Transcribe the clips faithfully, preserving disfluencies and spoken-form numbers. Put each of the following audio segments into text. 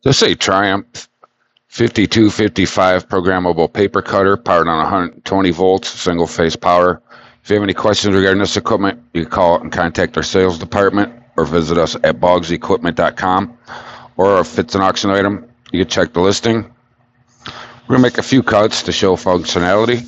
This is a Triumph fifty-two fifty-five programmable paper cutter powered on one hundred twenty volts, single phase power. If you have any questions regarding this equipment, you can call and contact our sales department or visit us at boggs equipment dot com. Or if it's an auction item, you can check the listing. We're going to make a few cuts to show functionality.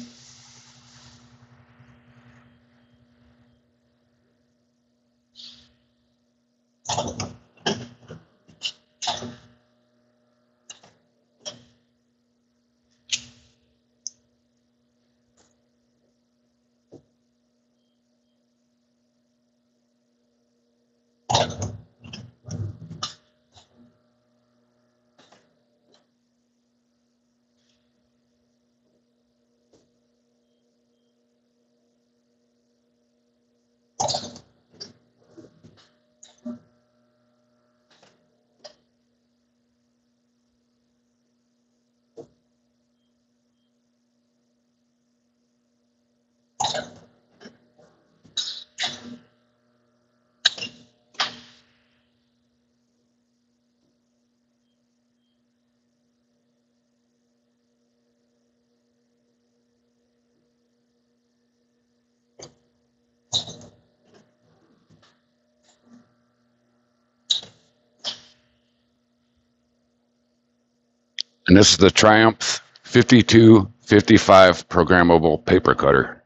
And this is the Triumph fifty-two fifty-five programmable paper cutter.